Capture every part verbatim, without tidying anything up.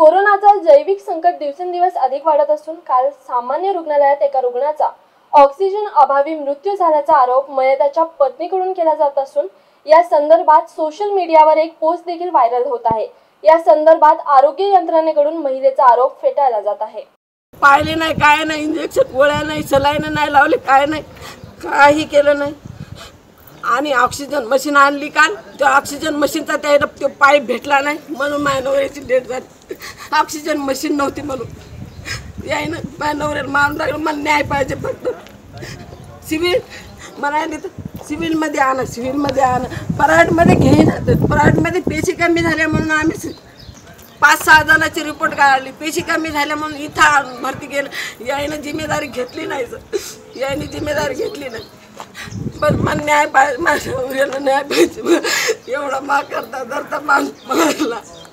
कोरोनाचा जैविक संकट दिवसेंदिवस अधिक वाढत असून काल सामान्य रुग्णालयात एका रुग्णाचा ऑक्सिजन अभावी मृत्यू झाल्याचा आरोप मयताच्या पत्नीकडून केला जात असून या संदर्भात सोशल मीडियावर एक पोस्ट देखील व्हायरल होत आहे। या संदर्भात आरोग्य यंत्रणेकडून महिलेचा आरोप फेटाळला जात आहे। पाहिले नाही, काय नाही, इंजेक्शन गोळ्या नाही, सलाईन नाही लावले, काय नाही, काही केलं नाही। आणि ऑक्सिजन मशीन आणली काल, त्या ऑक्सिजन मशीनचा त्या तो पाईप भेटला नाही म्हणून माझ्या नवऱ्याची डेट झाली। ऑक्सिजन मशीन नव्हती म्हणून यायनं माझ्या नवऱ्याला मारून लागलं। मला न्याय पाहिजे, फक्त सिव्हिल म्हणाले तर सिव्हिलमध्ये आणा, सिव्हिलमध्ये आणा, प्रायव्हेटमध्ये घेईन। प्रायव्हेटमध्ये पैसे कमी झाले म्हणून आम्ही पाच सहा जणांची रिपोर्ट काढली, पैसे कमी झाले म्हणून इथं भरती केलं। यायनं जिम्मेदारी घेतली नाही, सर यायने जिम्मेदारी घेतली नाही। बस मला न्याय पाहिजे, माझ्या नवऱ्याला न्याय पाहिजे, एवढा माग करता धरता मारला।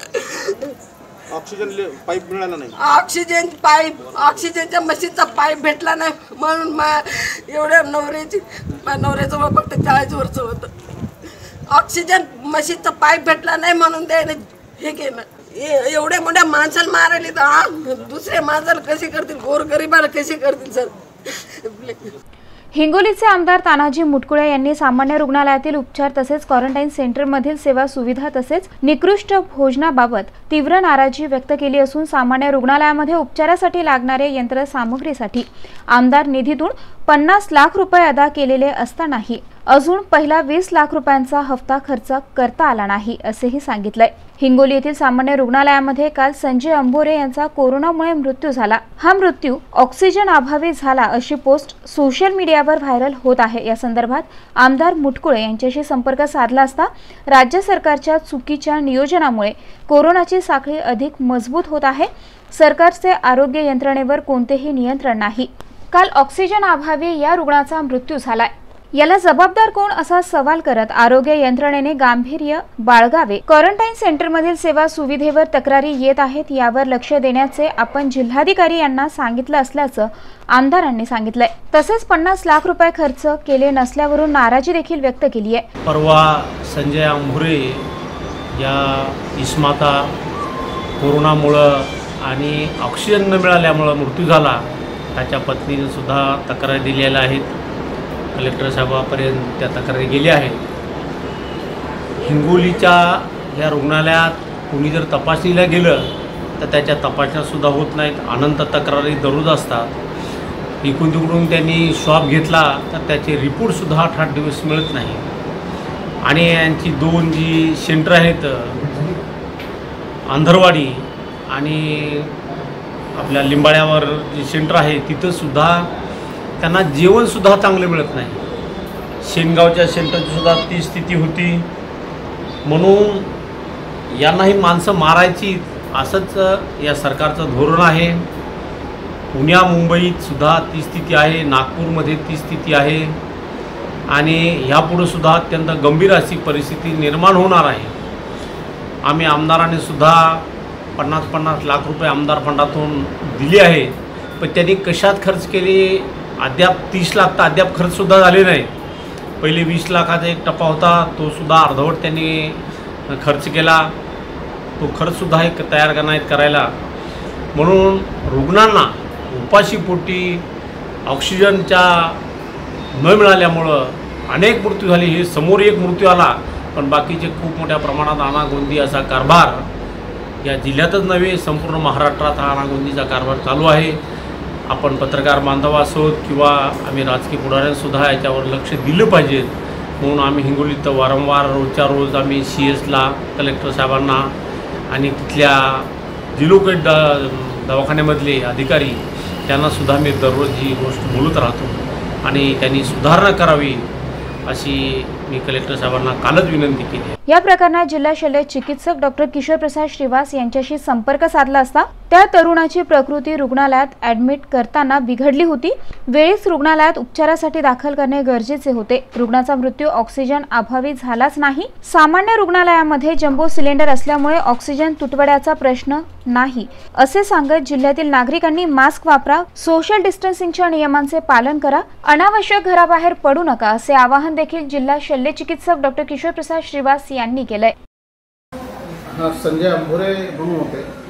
ऑक्सिजन पाईप मिळाला नाही, ऑक्सिजन पाईप ऑक्सिजनच्या मशीनचा पाईप भेटला नाही म्हणून मा एवढ्या नवऱ्याची माझ्या नवऱ्याजवळ फक्त चाळीस वर्ष होतं। ऑक्सिजन मशीनचा पाईप भेटला नाही म्हणून त्याने हे केलं। एवढ्या मोठ्या माणसाला मारायला तर हा दुसऱ्या माणसाला कसे करतील, गोरगरिबाला कसे करतील सर। हिंगोलीचे आमदार तानाजी मुटकुळे यांनी सामान्य रुग्णालयातील उपचार तसेच क्वारंटाईन सेंटरमधील सेवा सुविधा तसेच निकृष्ट भोजनाबाबत तीव्र नाराजी व्यक्त केली असून सामान्य रुग्णालयामध्ये उपचारासाठी लागणारे यंत्रसामुग्रीसाठी आमदार निधीतून पन्नास लाख रुपये अदा केलेले असतानाही अजून पहिला वीस लाख रुपयांचा हप्ता खर्च करता आला नाही असेही सांगितलंय। हिंगोली येथील सामान्य रुग्णालयामध्ये काल संजय अंभोरे यांचा कोरोनामुळे मृत्यू झाला। हा मृत्यू ऑक्सिजन अभावी झाला अशी पोस्ट सोशल मीडियावर व्हायरल होत आहे। या संदर्भात आमदार मुटकुळे यांच्याशी संपर्क साधला असता राज्य सरकारच्या चुकीच्या नियोजनामुळे कोरोनाची साखळी अधिक मजबूत होत आहे। सरकारचे आरोग्य यंत्रणेवर कोणतेही नियंत्रण नाही। काल ऑक्सिजन अभावी या रुग्णाचा मृत्यू झालाय, याला जबाबदार कोण असा सवाल करत आरोग्य यंत्रणेने गांभीर्य बाळगावे। क्वारंटाईन सेंटरमधील सेवा सुविधेवर तक्रारी येत आहेत, यावर लक्ष देण्याचे आपण जिल्हाधिकारी यांना सांगितलं असल्याचं आमदारांनी सांगितलंय। तसेच पन्नास लाख रुपये खर्च केले नसल्यावरून नाराजी देखील व्यक्त केली आहे। परवा संजय अंभोरे या इस्माता कोरोनामुळं आणि ऑक्सिजन न मिळाल्यामुळं मृत्यू झाला। त्याच्या पत्नीने सुद्धा तक्रारी दिलेल्या आहेत, कलेक्टर साहेबांपर्यंत त्या तक्रारी गेल्या आहेत। हिंगोलीच्या या रुग्णालयात कोणी जर तपासणीला गेलं तर त्याच्या तपासण्यासुद्धा होत नाहीत, अनंत तक्रारी दररोज असतात। इकडून तिकडून त्यांनी शॉप घेतला तर त्याचे रिपोर्टसुद्धा आठ आठ दिवस मिळत नाही। आणि यांची दोन जी सेंटर आहेत, अंधरवाडी आणि आपल्या लिंबाळ्यावर जे सेंटर आहे तिथंसुद्धा त्यांना जेवणसुद्धा चांगलं मिळत नाही। शेनगावच्या सेंटरची सुद्धा ती स्थिती होती, म्हणून यांनाही माणसं मारायची असंच या सरकारचं धोरण आहे। पुण्या मुंबईत सुद्धा ती स्थिती आहे, नागपूरमध्ये ती स्थिती आहे आणि ह्यापुढे सुद्धा अत्यंत गंभीर अशी परिस्थिती निर्माण होणार आहे। आम्ही आमदारांनी सुद्धा पन्नास पन्नास लाख रुपये आमदार फंडातून दिले आहे, पण त्यांनी कशात खर्च केले अद्याप तीस लाख तर अद्याप खर्चसुद्धा झाले नाही। पहिले वीस लाखाचा एक टप्पा होता, तो सुद्धा अर्धवट त्यांनी खर्च केला, तो खर्चसुद्धा एक तयार नाहीत करायला। म्हणून रुग्णांना उपाशीपोटी ऑक्सिजनच्या न मिळाल्यामुळं अनेक मृत्यू झाले। हे समोर एक मृत्यू आला, पण बाकीचे खूप मोठ्या प्रमाणात अनागोंदी असा कारभार या जिल्ह्यातच नव्हे संपूर्ण महाराष्ट्रात हा अनागोंदीचा कारभार चालू आहे। आपण पत्रकार बांधव असोत किंवा आम्ही राजकीय पुढाऱ्यांसुद्धा याच्यावर लक्ष दिलं पाहिजे, म्हणून आम्ही हिंगोलीत वारंवार रोजच्या रोज आम्ही सी एसला, कलेक्टर साहेबांना आणि तिथल्या जे लोक द दवाखान्यामधले अधिकारी त्यांनासुद्धा मी दररोज ही गोष्ट बोलत राहतो आणि त्यांनी सुधारणा करावी अशी मी कलेक्टर साहेबांना कालच विनंती केली। या प्रकरणात जिल्हा शल्य चिकित्सक डॉक्टर किशोर प्रसाद श्रीवास यांच्याशी संपर्क साधला असता त्या तरुणाची प्रकृती रुग्णालयात ऍडमिट करताना बिघडली होती। वेळीच रुग्णालयात उपचारासाठी दाखल करणे गरजेचे होते। रुग्णाचा मृत्यू ऑक्सिजन अभावी झालाच नाही। सामान्य रुग्णालयामध्ये जम्बो सिलेंडर असल्यामुळे ऑक्सिजन तुटवड्याचा प्रश्न नाही असे सांगत जिल्ह्यातील नागरिकांनी मास्क वापरा, सोशल डिस्टन्सिंगच्या नियमांचे पालन करा, अनावश्यक घराबाहेर पडू नका असे आवाहन देखील जिल्हा शल्य चिकित्सक डॉक्टर किशोर प्रसाद श्रीवास यांनी केलंय। हा संजय अंभोरे म्हणून होते,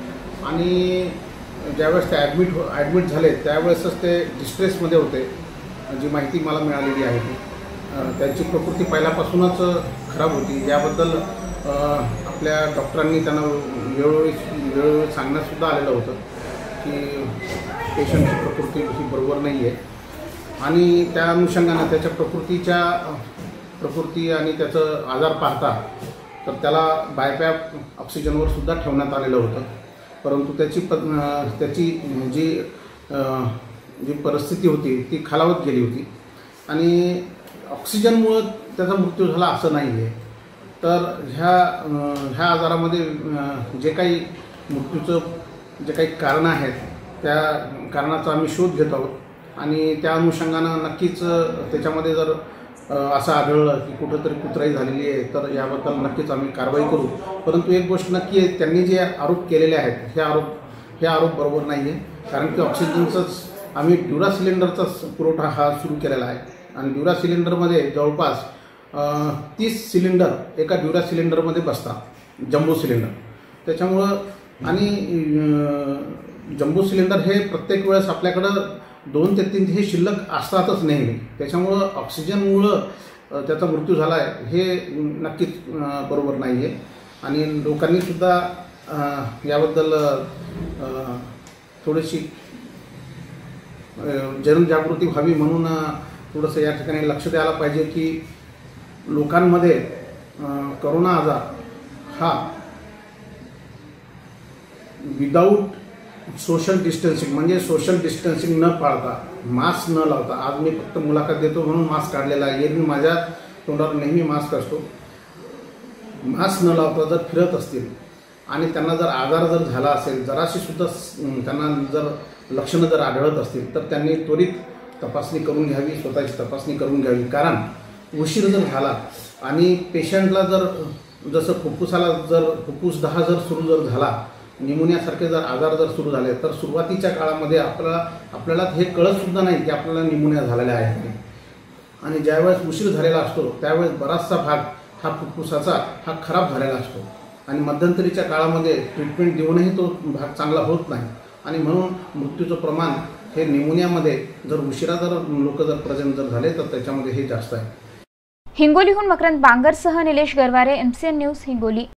आणि ज्यावेळेस ते ॲडमिट हो ॲडमिट झाले त्यावेळेसच ते डिस्ट्रेसमध्ये होते, जी माहिती मला मिळालेली आहे ती. त्यांची प्रकृती पहिल्यापासूनच खराब होती. याबद्दल आपल्या डॉक्टरांनी त्यांना वेळोवेळी वेळोवेळी सांगण्यातसुद्धा आलेलं होतं की पेशंटची प्रकृती ही बरोबर नाही आहे. आणि त्या अनुषंगानं त्याच्या प्रकृतीच्या प्रकृती आणि त्याचं आजार पाहता तर त्याला बायपॅप ऑक्सिजनवर सुद्धा ठेवण्यात आलेलं होतं. परंतु त्याची प त्याची जी जी परिस्थिती होती ती खालावत गेली होती आणि ऑक्सिजनमुळं त्याचा मृत्यू झाला असं नाही आहे. तर ह्या ह्या आजारामध्ये जे काही मृत्यूचं जे काही कारणं आहेत त्या कारणाचा आम्ही शोध घेत आहोत आणि त्या अनुषंगानं नक्कीच त्याच्यामध्ये जर असं आढळलं की कुठंतरी कुत्राई झालेली आहे तर याबद्दल नक्कीच आम्ही कारवाई करू. परंतु एक गोष्ट नक्की आहे, त्यांनी जे आरोप केलेले आहेत हे आरोप हे आरोप बरोबर नाही आहे. कारण की ऑक्सिजनचंच आम्ही ड्युरा सिलेंडरचाच पुरवठा हा सुरू केलेला आहे आणि ड्युरा सिलेंडरमध्ये जवळपास तीस सिलेंडर एका ड्युरा सिलेंडरमध्ये बसतात, जम्बो सिलेंडर. त्याच्यामुळं आणि जम्बो सिलेंडर हे प्रत्येक वेळेस आपल्याकडं दोन ते तीन हे शिल्लक असतातच नेहमी. त्याच्यामुळं ऑक्सिजनमुळं त्याचा मृत्यू झाला आहे हे नक्कीच बरोबर नाही आहे. आणि लोकांनीसुद्धा याबद्दल थोडीशी जनजागृती व्हावी म्हणून थोडंसं या ठिकाणी लक्ष द्यायला पाहिजे की लोकांमध्ये करोना आजार हा विदाऊट सोशल डिस्टन्सिंग म्हणजे सोशल डिस्टन्सिंग न पाळता, मास्क न लावता, आज मी फक्त मुलाखत देतो म्हणून मास्क काढलेला आहे, एरवी माझ्या तोंडावर नेहमी मास्क असतो, मास्क न लावता जर फिरत असतील आणि त्यांना जर आजार जर झाला असेल, जराशी सुद्धा त्यांना जर लक्षणं जर आढळत असतील तर त्यांनी त्वरित तपासणी करून घ्यावी, स्वतःची तपासणी करून घ्यावी. कारण उशीर जर झाला आणि पेशंटला जर जसं फुफ्फुसाला जर फुफ्फुसदाह जर सुरू जर झाला, निमोनियासारखे जर आजार जर सुरू झाले तर सुरुवातीच्या काळामध्ये आपल्याला आपल्याला हे कळतसुद्धा नाही की आपल्याला निमोनिया झालेला आहे. आणि ज्यावेळेस उशीर झालेला असतो त्यावेळेस बराचसा भाग हा फुफ्फुसाचा हा खराब झालेला असतो आणि मध्यंतरीच्या काळामध्ये ट्रीटमेंट देऊनही तो भाग चांगला होत नाही आणि म्हणून मृत्यूचं प्रमाण हे निमोनियामध्ये जर उशिरा जर लोक जर प्रेझेंट जर झाले तर त्याच्यामध्ये हे जास्त आहे. हिंगोलीहून मकरंद बांगरसह निलेश गरवारे, एमसीएन न्यूज, हिंगोली.